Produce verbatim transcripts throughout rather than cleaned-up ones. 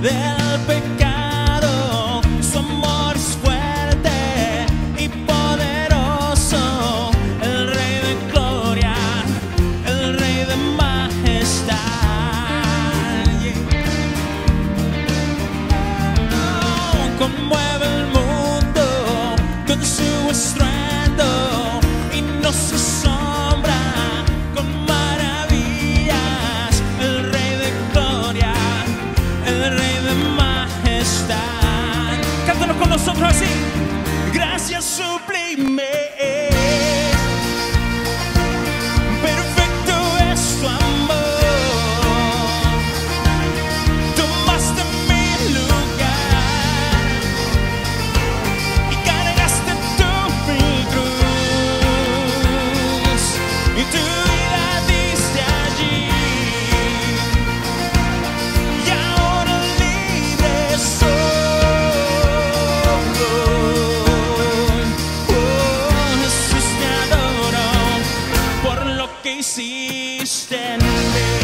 del pecado. Su amor es fuerte y poderoso, el Rey de gloria, el Rey de majestad. Oh, conmueve el mundo con su estruendo y nos asombra con maravillas, el Rey de gloria, el Rey de majestad. Cántalo con nosotros así. Gracias sublime, perfecto es tu amor. Tomaste mi lugar y cargaste tu mi cruz, y tu vida diste allí, y ahora libre soy. Oh, Jesús, te adoro por lo que hiciste en mí.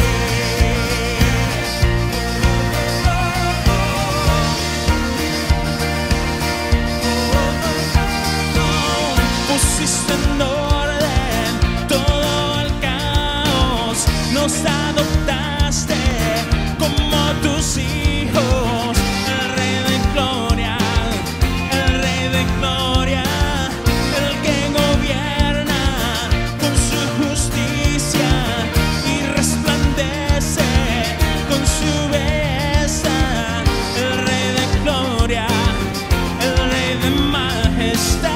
Pusiste en orden todo el caos, nos adoptaste como tus hijos, el Rey de gloria, el Rey de gloria, el que gobierna con su justicia y resplandece con su belleza, el Rey de gloria, el Rey de majestad.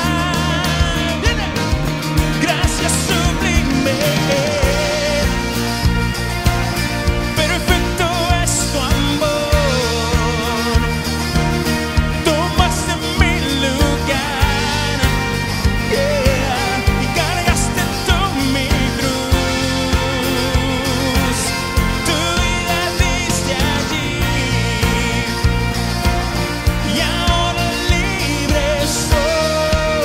Gracias sublime, perfecto es tu amor. Tomaste mi lugar, yeah, y cargaste tú mi cruz. Tu vida diste allí, y ahora libre soy.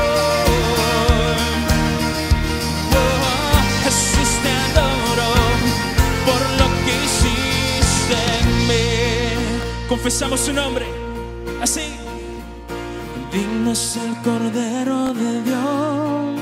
Oh, Jesús, te adoro por lo que hiciste en mí. Confesamos su nombre así. Digno es el Cordero de Dios,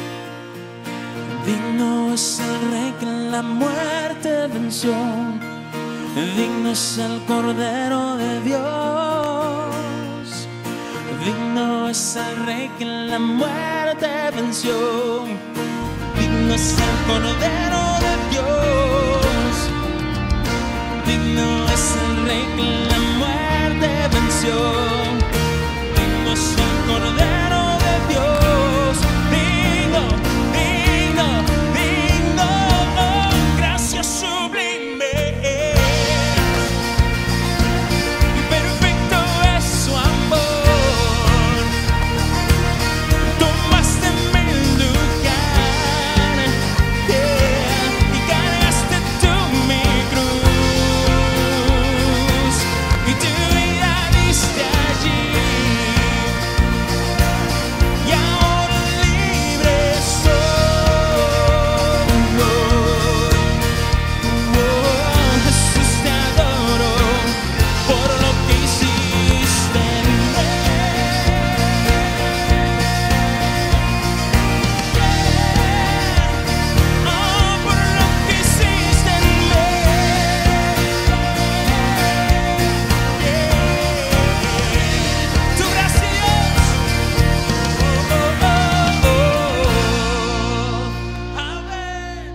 digno es el Rey que la muerte venció. Digno es el Cordero de Dios, digno es el Rey que la muerte venció. Digno es el Cordero de Dios, digno es el Rey que la muerte venció. Digno es el Cordero de Dios, digno, digno, digno. Oh, gracias sublime, perfecto es su amor. Tomaste mi lugar, yeah, y cargaste tú mi cruz, y tu vida diste allí, y ahora libre soy. Oh, Jesús, te adoro por lo que hiciste en mí. Oh, por lo que hiciste en mí. Tu gracia, Dios. Oh, oh, oh, oh. Amén.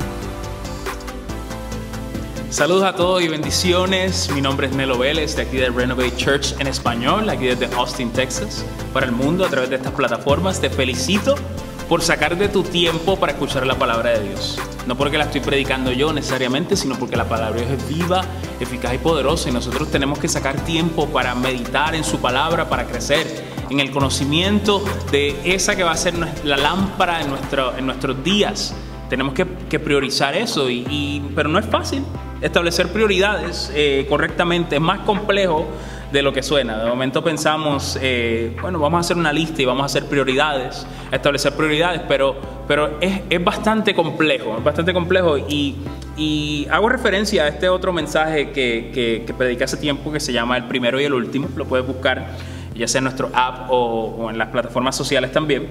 Saludos a todos y bendiciones. Mi nombre es Nelo Vélez, de aquí de Renovate Church en español, aquí desde Austin, Texas, para el mundo a través de estas plataformas. Te felicito por sacar de tu tiempo para escuchar la palabra de Dios. No porque la estoy predicando yo necesariamente, sino porque la palabra de Dios es viva, eficaz y poderosa, y nosotros tenemos que sacar tiempo para meditar en su palabra, para crecer en el conocimiento de esa que va a ser la lámpara en, nuestro, en nuestros días. Tenemos que, que priorizar eso, y, y, pero no es fácil. establecer prioridades eh, correctamente es más complejo de lo que suena. De momento pensamos, eh, bueno, vamos a hacer una lista y vamos a hacer prioridades, establecer prioridades, pero, pero es, es bastante complejo, es bastante complejo y, y hago referencia a este otro mensaje que, que, que prediqué hace tiempo que se llama El Primero y el Último. Lo puedes buscar ya sea en nuestro app o, o en las plataformas sociales también.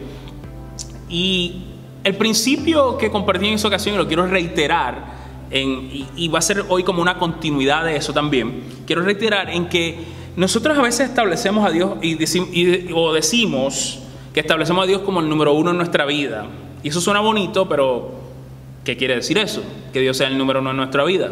Y el principio que compartí en esa ocasión y lo quiero reiterar, en, y, y va a ser hoy como una continuidad de eso también, quiero reiterar en que nosotros a veces establecemos a Dios y, decim, y o decimos que establecemos a Dios como el número uno en nuestra vida. Y eso suena bonito, pero ¿qué quiere decir eso? Que Dios sea el número uno en nuestra vida.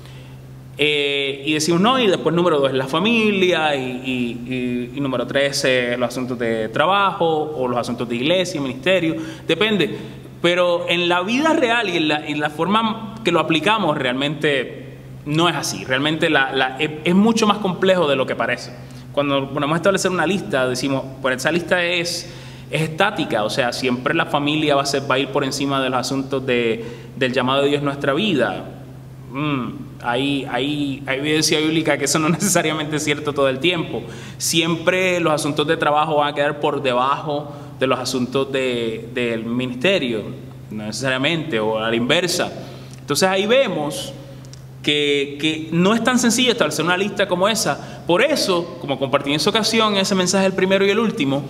Eh, y decimos no, y después número dos es la familia, y, y, y, y número tres es los asuntos de trabajo, o los asuntos de iglesia, ministerio, depende. Pero en la vida real y en la, en la forma que lo aplicamos realmente no es así. Realmente la, la, es, es mucho más complejo de lo que parece. Cuando ponemos a establecer una lista, decimos, pues esa lista es, es estática, o sea, siempre la familia va a, ser, va a ir por encima de los asuntos de, del llamado de Dios en nuestra vida. Mm, hay, hay, hay evidencia bíblica que eso no necesariamente es cierto todo el tiempo. Siempre los asuntos de trabajo van a quedar por debajo de los asuntos de, del ministerio, no necesariamente, o a la inversa. Entonces ahí vemos que, que no es tan sencillo establecer una lista como esa. Por eso, como compartí en esa ocasión, ese mensaje el primero y el último,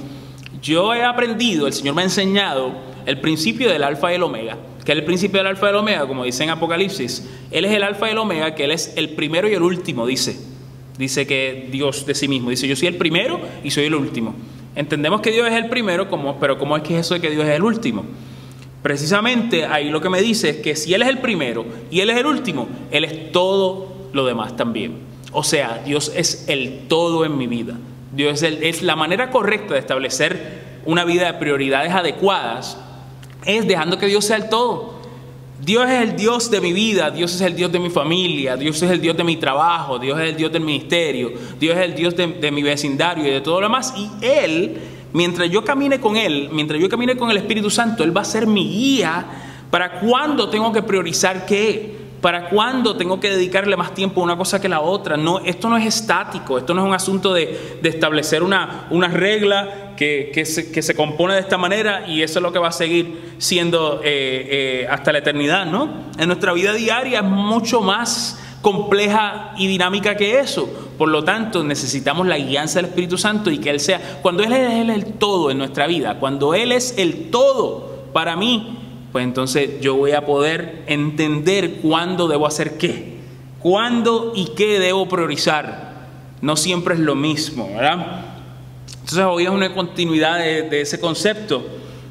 yo he aprendido, el Señor me ha enseñado el principio del alfa y el omega. Que es el principio del alfa y el omega, como dice en Apocalipsis. Él es el alfa y el omega, que Él es el primero y el último, dice. Dice que Dios de sí mismo. Dice, yo soy el primero y soy el último. Entendemos que Dios es el primero, como, pero ¿cómo es que es eso de que Dios es el último? Precisamente ahí lo que me dice es que si Él es el primero y Él es el último, Él es todo lo demás también. O sea, Dios es el todo en mi vida. Dios es, el, es la manera correcta de establecer una vida de prioridades adecuadas, es dejando que Dios sea el todo. Dios es el Dios de mi vida, Dios es el Dios de mi familia, Dios es el Dios de mi trabajo, Dios es el Dios del ministerio, Dios es el Dios de, de mi vecindario y de todo lo demás. Y Él, mientras yo camine con Él, mientras yo camine con el Espíritu Santo, Él va a ser mi guía para cuándo tengo que priorizar qué, para cuándo tengo que dedicarle más tiempo a una cosa que la otra. No, esto no es estático, esto no es un asunto de, de establecer una, una regla que, que, se, que se compone de esta manera y eso es lo que va a seguir siendo eh, eh, hasta la eternidad, ¿no? En nuestra vida diaria es mucho más compleja y dinámica que eso. Por lo tanto, necesitamos la guianza del Espíritu Santo y que Él sea, cuando Él es, Él es el todo en nuestra vida, cuando Él es el todo para mí, pues entonces yo voy a poder entender cuándo debo hacer qué, cuándo y qué debo priorizar. No siempre es lo mismo, ¿verdad? Entonces hoy es una continuidad de, de ese concepto.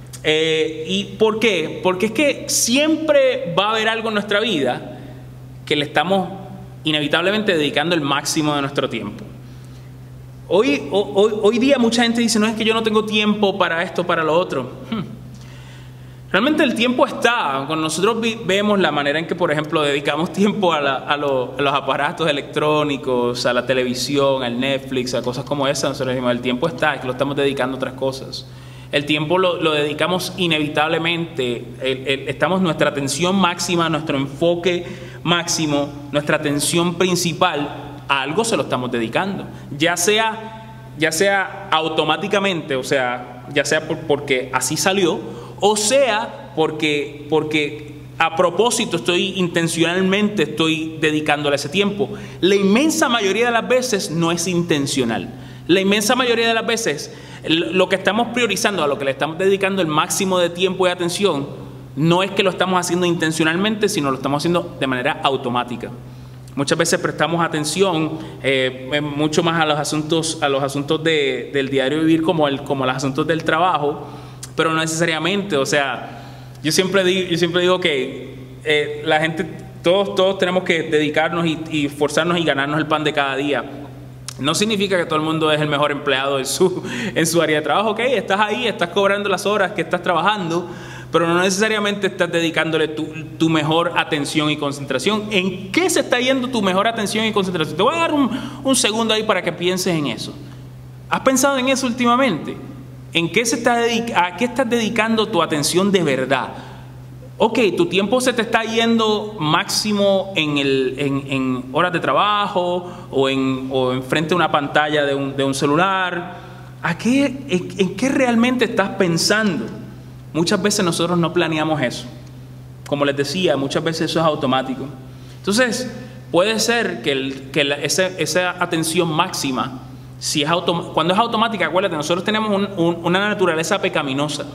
Eh, ¿Y por qué? Porque es que siempre va a haber algo en nuestra vida que le estamos inevitablemente dedicando el máximo de nuestro tiempo. Hoy, hoy, hoy día mucha gente dice, no, es que yo no tengo tiempo para esto, para lo otro. Hmm. Realmente el tiempo está. Cuando nosotros vemos la manera en que, por ejemplo, dedicamos tiempo a, la, a, lo, a los aparatos electrónicos, a la televisión, al Netflix, a cosas como esas, nosotros decimos, el tiempo está, es que lo estamos dedicando a otras cosas. El tiempo lo, lo dedicamos inevitablemente, el, el, estamos nuestra atención máxima, nuestro enfoque máximo, nuestra atención principal, a algo se lo estamos dedicando. Ya sea, ya sea automáticamente, o sea, ya sea por, porque así salió, o sea, porque, porque a propósito estoy intencionalmente estoy dedicándole ese tiempo. La inmensa mayoría de las veces no es intencional. La inmensa mayoría de las veces lo que estamos priorizando, a lo que le estamos dedicando el máximo de tiempo y atención, no es que lo estamos haciendo intencionalmente, sino lo estamos haciendo de manera automática. Muchas veces prestamos atención eh, mucho más a los asuntos, a los asuntos de, del diario vivir como, el, como los asuntos del trabajo, pero no necesariamente. O sea, yo siempre digo, yo siempre digo que eh, la gente, todos, todos tenemos que dedicarnos y, y esforzarnos y ganarnos el pan de cada día. No significa que todo el mundo es el mejor empleado en su, en su área de trabajo. Ok, estás ahí, estás cobrando las horas que estás trabajando, pero no necesariamente estás dedicándole tu, tu mejor atención y concentración. ¿En qué se está yendo tu mejor atención y concentración? Te voy a dar un, un segundo ahí para que pienses en eso. ¿Has pensado en eso últimamente? ¿En qué se está dedica- ¿A qué estás dedicando tu atención de verdad? Ok, tu tiempo se te está yendo máximo en, el, en, en horas de trabajo o en, o en frente a una pantalla de un, de un celular. ¿A qué, en, ¿En qué realmente estás pensando? Muchas veces nosotros no planeamos eso. Como les decía, muchas veces eso es automático. Entonces, puede ser que, el, que la, ese, esa atención máxima, si es autom- cuando es automática, acuérdate, nosotros tenemos un, un, una naturaleza pecaminosa.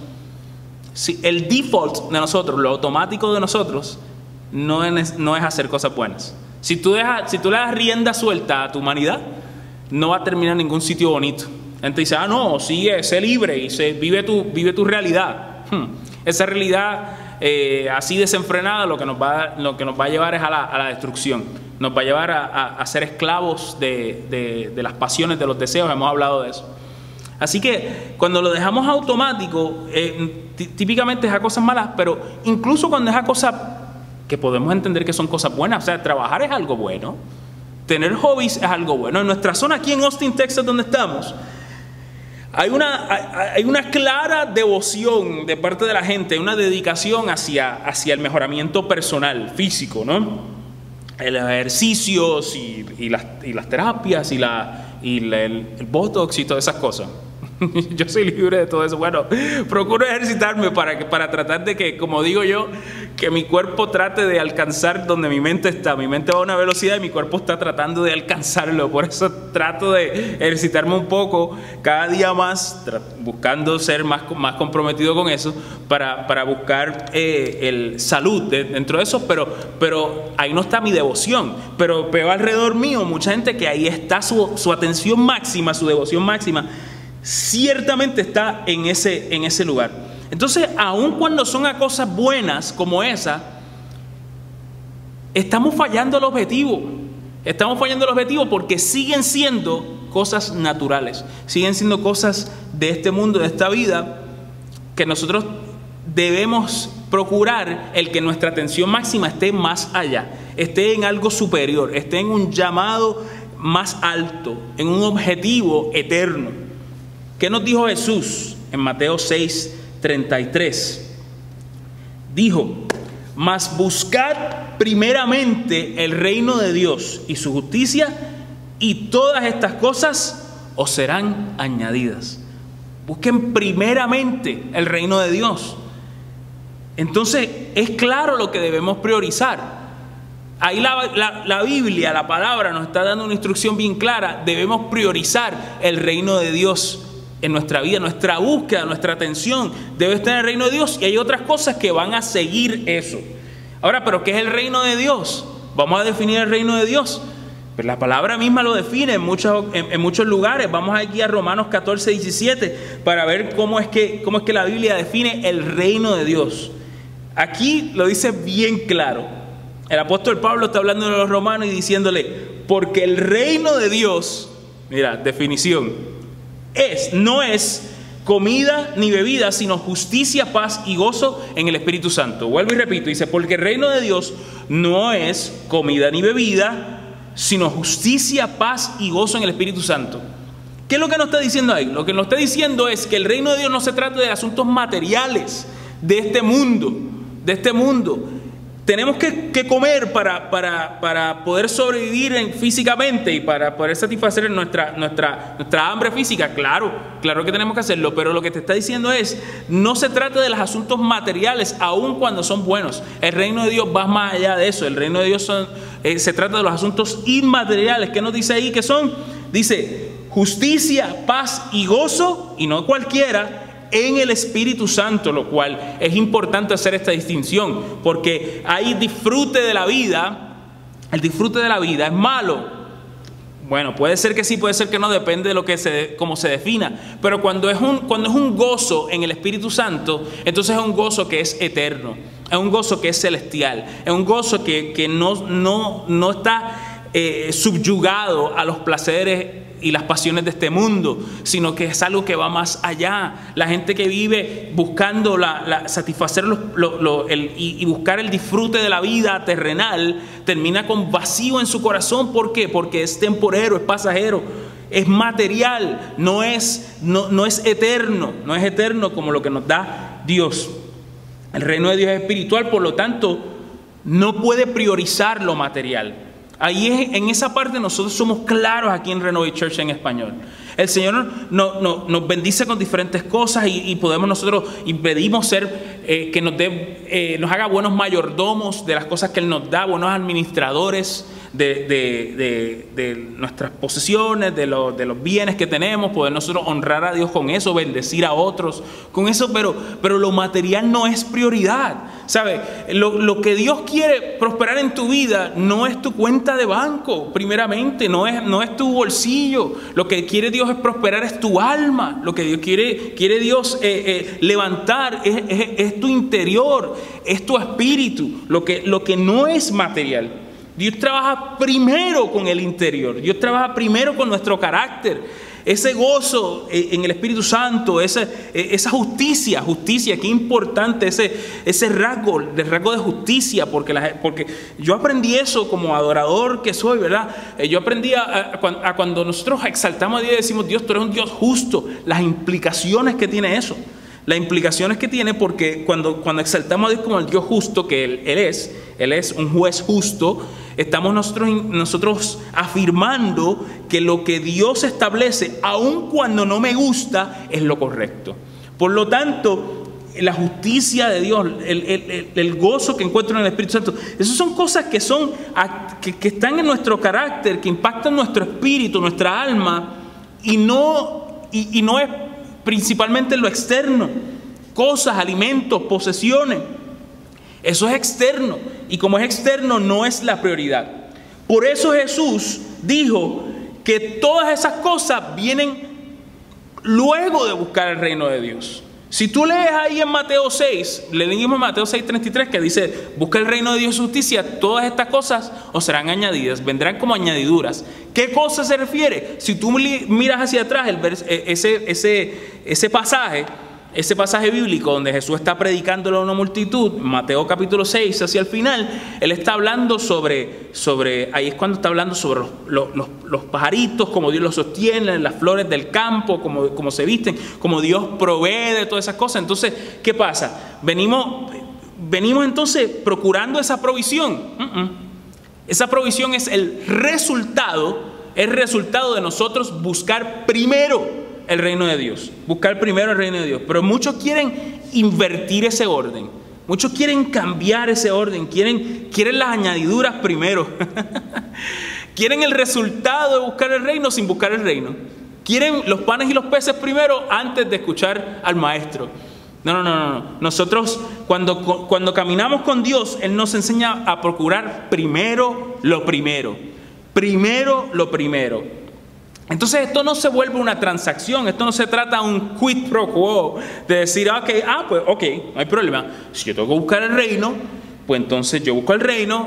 Si el default de nosotros, lo automático de nosotros, no es, no es hacer cosas buenas. Si tú, dejas, si tú le das rienda suelta a tu humanidad, no va a terminar en ningún sitio bonito. La gente dice, ah, no, sigue, sé libre y sé, vive, tu, vive tu realidad. Hmm. Esa realidad eh, así desenfrenada lo que, nos va, lo que nos va a llevar es a la, a la destrucción. Nos va a llevar a, a, a ser esclavos de, de, de las pasiones, de los deseos. Hemos hablado de eso. Así que cuando lo dejamos automático, eh, típicamente es a cosas malas, pero incluso cuando es a cosas que podemos entender que son cosas buenas, o sea, trabajar es algo bueno, tener hobbies es algo bueno. En nuestra zona aquí en Austin, Texas, donde estamos, hay una, hay, hay una clara devoción de parte de la gente, una dedicación hacia, hacia el mejoramiento personal, físico, ¿no? El ejercicios y, y, las, y las terapias y, la, y la, el, el botox y todas esas cosas. Yo soy libre de todo eso. Bueno, procuro ejercitarme para, que, para tratar de que, como digo yo, que mi cuerpo trate de alcanzar donde mi mente está. Mi mente va a una velocidad y mi cuerpo está tratando de alcanzarlo. Por eso trato de ejercitarme un poco cada día más, buscando ser más, más comprometido con eso, para, para buscar eh, el salud de, dentro de eso. Pero, pero ahí no está mi devoción. Pero veo alrededor mío mucha gente que ahí está su, su atención máxima, su devoción máxima. Ciertamente está en ese, en ese lugar. Entonces, aun cuando son a cosas buenas como esa, estamos fallando el objetivo. Estamos fallando el objetivo porque siguen siendo cosas naturales, siguen siendo cosas de este mundo, de esta vida, que nosotros debemos procurar el que nuestra atención máxima esté más allá, esté en algo superior, esté en un llamado más alto, en un objetivo eterno. ¿Qué nos dijo Jesús en Mateo seis, treinta y tres? Dijo, mas buscad primeramente el reino de Dios y su justicia, y todas estas cosas os serán añadidas. Busquen primeramente el reino de Dios. Entonces, es claro lo que debemos priorizar. Ahí la, la, la Biblia, la palabra, nos está dando una instrucción bien clara. Debemos priorizar el reino de Dios en nuestra vida, nuestra búsqueda, nuestra atención debe estar en el reino de Dios, y hay otras cosas que van a seguir eso. Ahora, ¿pero qué es el reino de Dios? Vamos a definir el reino de Dios. Pero la palabra misma lo define en muchos, en, en muchos lugares. Vamos aquí a Romanos catorce, diecisiete para ver cómo es, que, cómo es que la Biblia define el reino de Dios. Aquí lo dice bien claro. El apóstol Pablo está hablando de los romanos y diciéndole, porque el reino de Dios, mira, definición, es, no es comida ni bebida, sino justicia, paz y gozo en el Espíritu Santo. Vuelvo y repito, dice, porque el reino de Dios no es comida ni bebida, sino justicia, paz y gozo en el Espíritu Santo. ¿Qué es lo que nos está diciendo ahí? Lo que nos está diciendo es que el reino de Dios no se trata de asuntos materiales de este mundo, de este mundo. Tenemos que, que comer para, para, para poder sobrevivir en, físicamente y para poder satisfacer nuestra, nuestra, nuestra hambre física. Claro, claro que tenemos que hacerlo, pero lo que te está diciendo es, no se trata de los asuntos materiales, aun cuando son buenos. El reino de Dios va más allá de eso. El reino de Dios son, eh, se trata de los asuntos inmateriales. ¿Qué nos dice ahí que son? Dice, justicia, paz y gozo, y no cualquiera, en el Espíritu Santo, lo cual es importante hacer esta distinción, porque hay disfrute de la vida. El disfrute de la vida es malo. Bueno, puede ser que sí, puede ser que no, depende de lo que se, cómo se defina. Pero cuando es un, cuando es un gozo en el Espíritu Santo, entonces es un gozo que es eterno, es un gozo que es celestial, es un gozo que, que no, no, no está eh, subyugado a los placeres y las pasiones de este mundo, sino que es algo que va más allá. La gente que vive buscando la, la, satisfacer los, lo, lo, el, y, y buscar el disfrute de la vida terrenal, termina con vacío en su corazón. ¿Por qué? Porque es temporero, es pasajero, es material, no es, no, no es eterno, no es eterno como lo que nos da Dios. El reino de Dios es espiritual, por lo tanto, no puede priorizar lo material. Ahí es, en esa parte nosotros somos claros aquí en Renovate Church en español. El Señor no, no, nos bendice con diferentes cosas y, y podemos nosotros y pedimos ser eh, que nos, dé, eh, nos haga buenos mayordomos de las cosas que Él nos da, buenos administradores de, de, de, de nuestras posesiones, de, lo, de los bienes que tenemos, poder nosotros honrar a Dios con eso, bendecir a otros con eso, pero, pero lo material no es prioridad. ¿Sabes? Lo, lo que Dios quiere prosperar en tu vida no es tu cuenta de banco, primeramente, no es, no es tu bolsillo. Lo que quiere Dios es prosperar es tu alma. Lo que Dios quiere, quiere Dios eh, eh, levantar es, es, es tu interior, es tu espíritu, lo que, lo que no es material. Dios trabaja primero con el interior, Dios trabaja primero con nuestro carácter. Ese gozo en el Espíritu Santo, esa, esa justicia, justicia, qué importante ese, ese rasgo, el rasgo de justicia, porque, la, porque yo aprendí eso como adorador que soy, ¿verdad? Yo aprendí a, a, a cuando nosotros exaltamos a Dios y decimos, Dios, tú eres un Dios justo, las implicaciones que tiene eso. Las implicaciones que tiene porque cuando, cuando exaltamos a Dios como el Dios justo que Él, él es, Él es un juez justo, estamos nosotros, nosotros afirmando que lo que Dios establece, aun cuando no me gusta, es lo correcto. Por lo tanto, la justicia de Dios, el, el, el gozo que encuentro en el Espíritu Santo, esas son cosas que, son, que, que están en nuestro carácter, que impactan nuestro espíritu, nuestra alma, y no, y, y no es principalmente lo externo, cosas, alimentos, posesiones. Eso es externo, y como es externo no es la prioridad. Por eso Jesús dijo que todas esas cosas vienen luego de buscar el reino de Dios. Si tú lees ahí en Mateo seis, le leímos en Mateo seis treinta y tres que dice, busca el reino de Dios y su justicia, todas estas cosas os serán añadidas, vendrán como añadiduras. ¿Qué cosa se refiere? Si tú miras hacia atrás el vers, ese, ese, ese pasaje, ese pasaje bíblico donde Jesús está predicándolo a una multitud, Mateo capítulo seis, hacia el final, Él está hablando sobre, sobre ahí es cuando está hablando sobre los, los, los, los pajaritos, como Dios los sostiene, las flores del campo, como, como se visten, como Dios provee de todas esas cosas. Entonces, ¿qué pasa? Venimos, venimos entonces procurando esa provisión. Uh-uh. Esa provisión es el resultado, el resultado de nosotros buscar primero el reino de Dios, buscar primero el reino de Dios. Pero muchos quieren invertir ese orden, muchos quieren cambiar ese orden, quieren, quieren las añadiduras primero. Quieren el resultado de buscar el reino sin buscar el reino. Quieren los panes y los peces primero antes de escuchar al maestro. No, no, no, no. Nosotros cuando, cuando caminamos con Dios, Él nos enseña a procurar primero lo primero. Primero lo primero. Entonces esto no se vuelve una transacción, esto no se trata de un quid pro quo, de decir, okay, ah, pues ok, no hay problema. Si yo tengo que buscar el reino, pues entonces yo busco el reino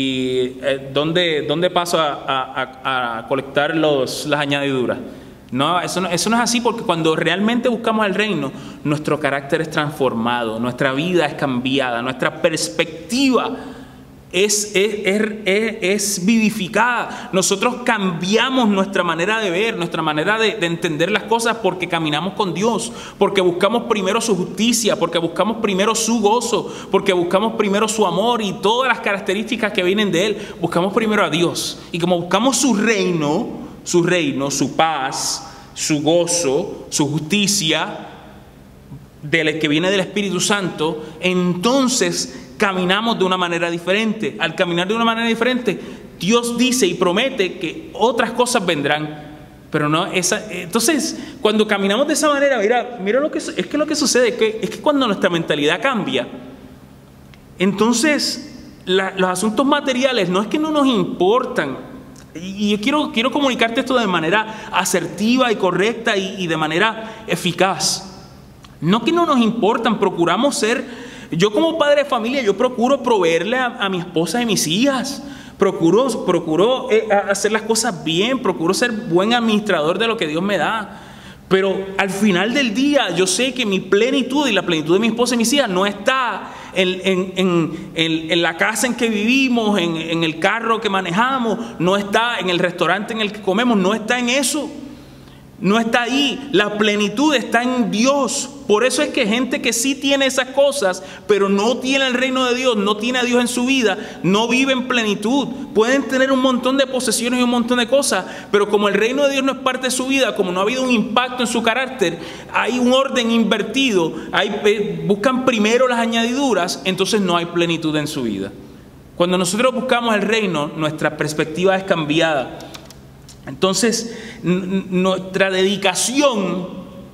y eh, ¿dónde, ¿dónde paso a, a, a colectar los, las añadiduras? No eso, no, eso no es así, porque cuando realmente buscamos el reino, nuestro carácter es transformado, nuestra vida es cambiada, nuestra perspectiva Es, es, es, es vivificada. Nosotros cambiamos nuestra manera de ver, nuestra manera de, de entender las cosas, porque caminamos con Dios, porque buscamos primero su justicia, porque buscamos primero su gozo, porque buscamos primero su amor y todas las características que vienen de Él. Buscamos primero a Dios, y como buscamos su reino, su reino, su paz, su gozo, su justicia del que viene del Espíritu Santo, entonces caminamos de una manera diferente. Al caminar de una manera diferente, Dios dice y promete que otras cosas vendrán, pero no esa. Entonces, cuando caminamos de esa manera, mira, mira lo que es que lo que sucede es que, es que cuando nuestra mentalidad cambia, entonces la, los asuntos materiales no es que no nos importan. Y yo quiero, quiero comunicarte esto de manera asertiva y correcta y, y de manera eficaz. No que no nos importan, procuramos ser. Yo como padre de familia, yo procuro proveerle a, a mi esposa y mis hijas, procuro, procuro eh, hacer las cosas bien, procuro ser buen administrador de lo que Dios me da. Pero al final del día yo sé que mi plenitud y la plenitud de mi esposa y mis hijas no está en, en, en, en, en la casa en que vivimos, en, en el carro que manejamos, no está en el restaurante en el que comemos, no está en eso. No está ahí, la plenitud está en Dios. Por eso es que gente que sí tiene esas cosas, pero no tiene el reino de Dios, no tiene a Dios en su vida, no vive en plenitud. Pueden tener un montón de posesiones y un montón de cosas, pero como el reino de Dios no es parte de su vida, como no ha habido un impacto en su carácter, hay un orden invertido, hay, buscan primero las añadiduras, entonces no hay plenitud en su vida. Cuando nosotros buscamos el reino, nuestra perspectiva es cambiada. Entonces, nuestra dedicación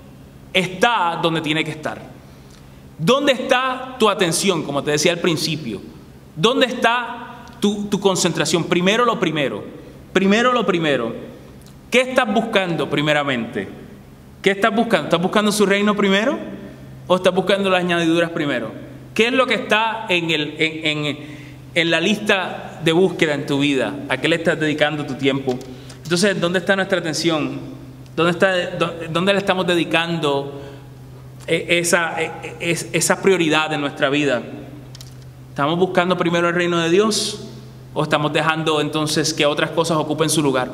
está donde tiene que estar. ¿Dónde está tu atención? Como te decía al principio. ¿Dónde está tu, tu concentración? Primero lo primero. Primero lo primero. ¿Qué estás buscando primeramente? ¿Qué estás buscando? ¿Estás buscando su reino primero? ¿O estás buscando las añadiduras primero? ¿Qué es lo que está en, el, en, en, en la lista de búsqueda en tu vida? ¿A qué le estás dedicando tu tiempo? Entonces, ¿dónde está nuestra atención? ¿Dónde, está, dónde le estamos dedicando esa, esa prioridad en nuestra vida? ¿Estamos buscando primero el reino de Dios o estamos dejando entonces que otras cosas ocupen su lugar?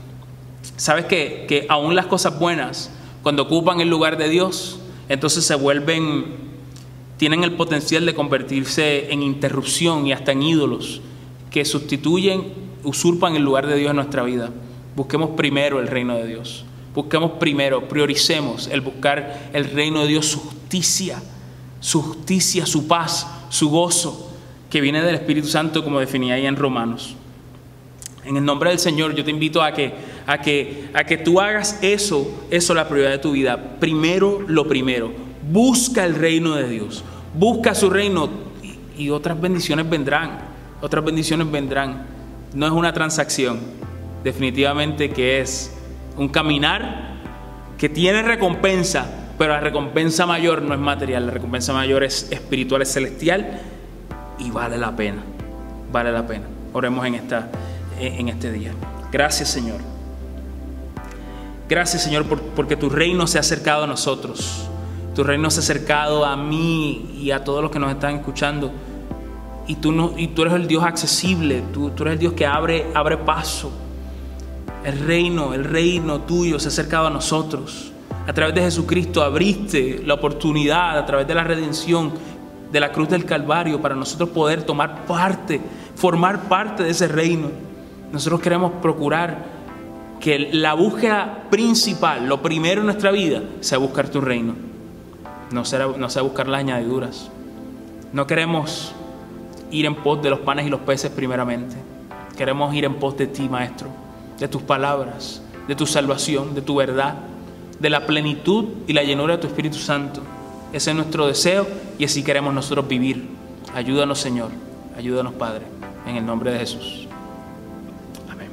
¿Sabes qué? Que aún las cosas buenas, cuando ocupan el lugar de Dios, entonces se vuelven, tienen el potencial de convertirse en interrupción y hasta en ídolos que sustituyen, usurpan el lugar de Dios en nuestra vida. Busquemos primero el reino de Dios. Busquemos primero, prioricemos el buscar el reino de Dios, su justicia, su justicia, su paz, su gozo, que viene del Espíritu Santo, como definía ahí en Romanos. En el nombre del Señor, yo te invito a que, a que, a que tú hagas eso, eso la prioridad de tu vida. Primero lo primero. Busca el reino de Dios. Busca su reino y, y otras bendiciones vendrán. Otras bendiciones vendrán. No es una transacción. Definitivamente que es un caminar que tiene recompensa, pero la recompensa mayor no es material, la recompensa mayor es espiritual, es celestial y vale la pena, vale la pena. Oremos en, esta, en este día. Gracias, Señor. Gracias, Señor, por, porque tu reino se ha acercado a nosotros. Tu reino se ha acercado a mí y a todos los que nos están escuchando. Y tú, no, y tú eres el Dios accesible, tú, tú eres el Dios que abre, abre paso. El reino, el reino tuyo se ha acercado a nosotros. A través de Jesucristo abriste la oportunidad, a través de la redención de la cruz del Calvario, para nosotros poder tomar parte, formar parte de ese reino. Nosotros queremos procurar que la búsqueda principal, lo primero en nuestra vida, sea buscar tu reino. No sea, no sea buscar las añadiduras. No queremos ir en pos de los panes y los peces primeramente. Queremos ir en pos de ti, Maestro, de tus palabras, de tu salvación, de tu verdad, de la plenitud y la llenura de tu Espíritu Santo. Ese es nuestro deseo y así queremos nosotros vivir. Ayúdanos, Señor. Ayúdanos, Padre, en el nombre de Jesús. Amén.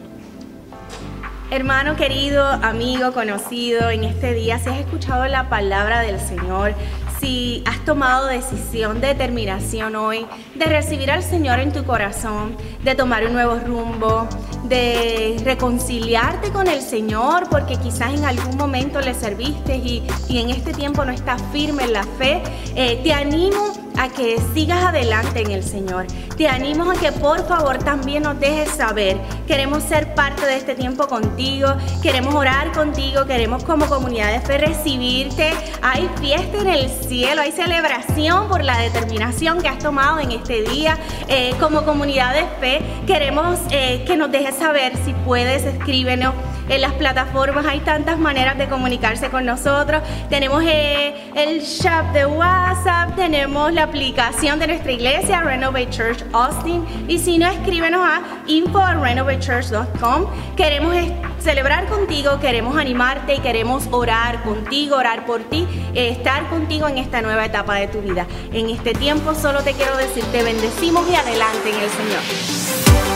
Hermano querido, amigo, conocido, en este día, si has escuchado la palabra del Señor, si has tomado decisión, determinación hoy de recibir al Señor en tu corazón, de tomar un nuevo rumbo, de reconciliarte con el Señor, porque quizás en algún momento le serviste y, y en este tiempo no estás firme en la fe, eh, te animo a que sigas adelante en el Señor. Te animo a que por favor también nos dejes saber. Queremos ser parte de este tiempo contigo, queremos orar contigo, queremos como comunidad de fe recibirte. Hay fiesta en el cielo, hay celebración por la determinación que has tomado en este día. Eh, como comunidad de fe queremos eh, que nos dejes saber. Si puedes, escríbenos en las plataformas, hay tantas maneras de comunicarse con nosotros. Tenemos eh, el chat de WhatsApp, tenemos la aplicación de nuestra iglesia, Renovate Church Austin, y si no, escríbenos a info arroba renovate church punto com. Queremos celebrar contigo, queremos animarte y queremos orar contigo, orar por ti, eh, estar contigo en esta nueva etapa de tu vida. En este tiempo solo te quiero decir, te bendecimos y adelante en el Señor.